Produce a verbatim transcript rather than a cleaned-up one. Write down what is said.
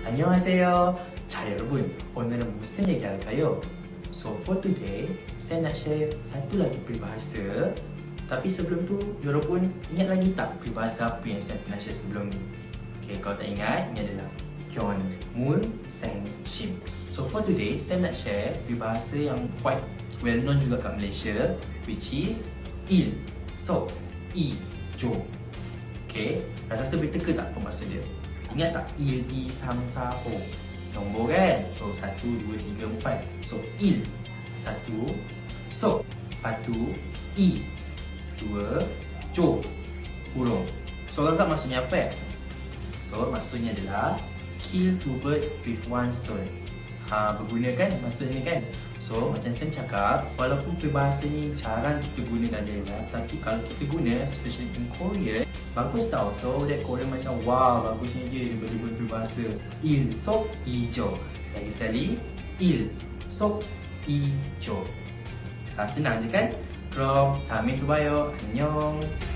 안녕하세요. 자, 여러분, 오늘은 무슨 얘기 할까요? So for today, saya nak share satu lagi peribahasa. Tapi sebelum tu, 여러분 ingat lagi tak peribahasa apa yang saya pernah share sebelum ni? Okay, kalau tak ingat, ini adalah Kyon Mul Seng Shim. So for today, saya nak share peribahasa yang quite well known juga kat Malaysia, which is Il. So, I, Jo. Okay, rasa-rasa boleh teka tak apa maksud dia? Ingat tak? Il, I, Sam, Sa, Ho. Nombor kan? So, satu, dua, tiga, empat. So, Il. Satu. So, lepas tu, I. Dua. Jo. Hurung. So, agak maksudnya apa? So, maksudnya adalah kill two birds with one stone. Ha, berguna kan maksud ni kan? So, macam saya cakap, walaupun peribahasa ni jarang kita gunakan dia lah, tapi kalau kita guna, especially in Korea, bagus tau. So, that Korea macam, wow, bagusnya dia, dia boleh guna peribahasa Il, Sok, Ijo. Lagi sekali, Il, Sok, Ijo. Senang je kan? Krom, Tami tu bayo, Annyeong.